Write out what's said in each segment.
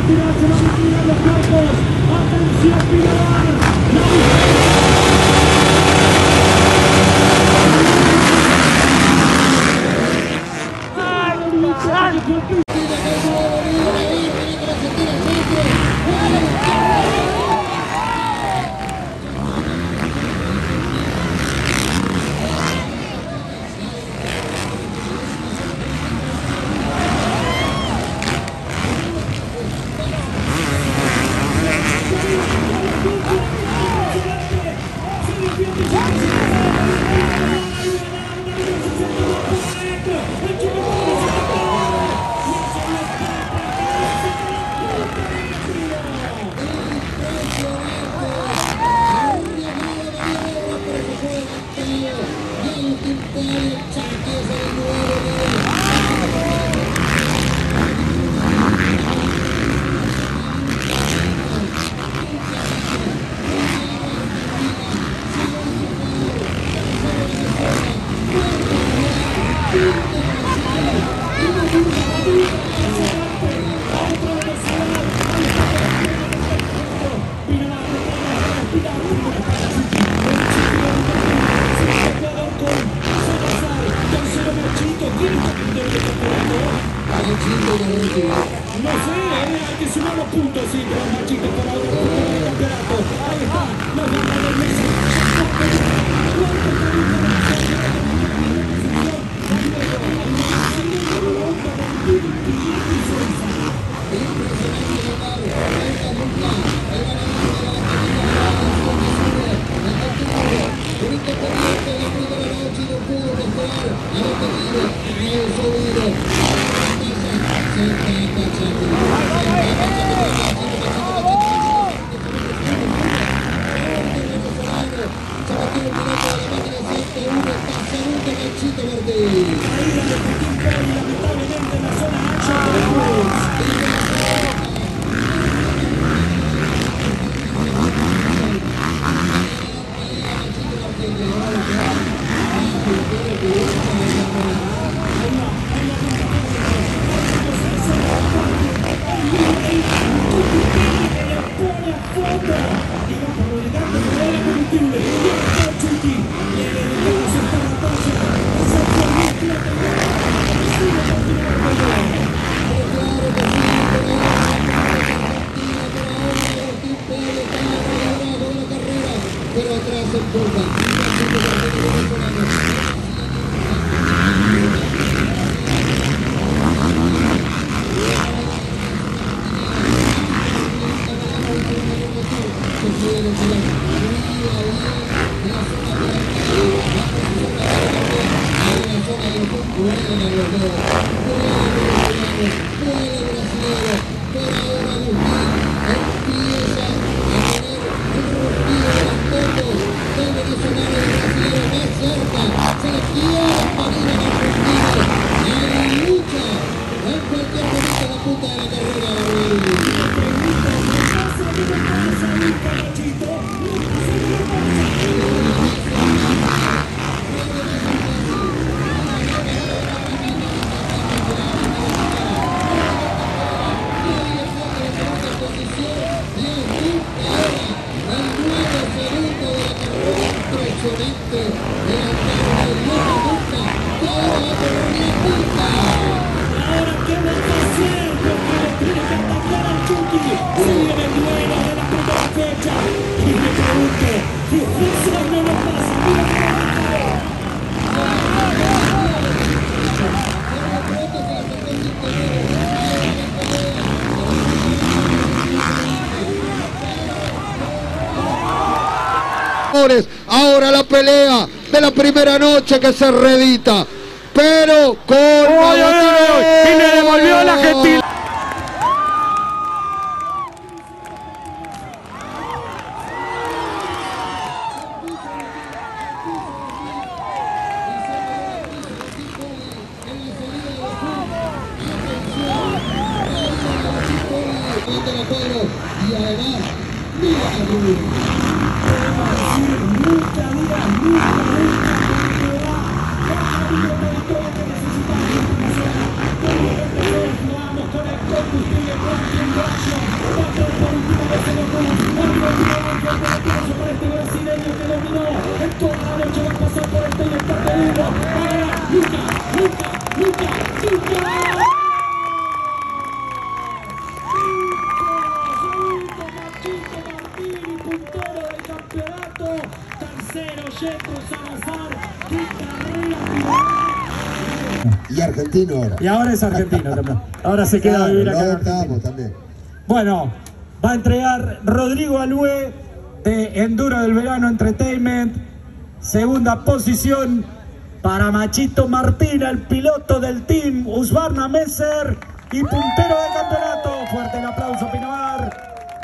No sé, hay que sumar los puntos, sí, pero Machito para el campeonato. Ahí está, los ganadores de Mesa. Ahora la pelea de la primera noche que se reedita, pero con y le devolvió la gentil. Y además, mira Vamos con brasileño que dominó en toda la noche, va a pasar por el taller parte 1. Ahora, Luca. Puntero del campeonato, tercero Yetro Salazar, quinta Y argentino ahora. y ahora es argentino también. Ahora se queda a vivir acá en Argentina. También. Bueno, va a entregar Rodrigo Alué de Enduro del Verano Entertainment. Segunda posición para Machito Martina, el piloto del team Husqvarna Messer y puntero del campeonato. Fuerte el aplauso, Pinamar.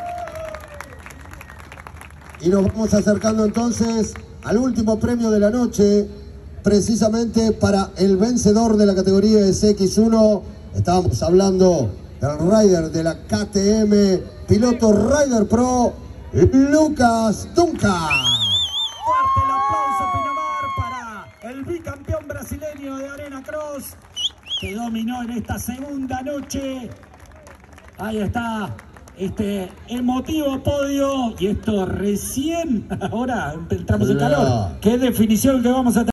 Y nos vamos acercando entonces al último premio de la noche, precisamente para el vencedor de la categoría SX1. Estábamos hablando del rider de la KTM, piloto Rider Pro, Lucas Duncan. Fuerte el aplauso, Pinamar, para el bicampeón brasileño de Arena Cross, que dominó en esta segunda noche. Ahí está. Este emotivo podio, y esto recién, ahora entramos en calor. Qué definición que vamos a tener.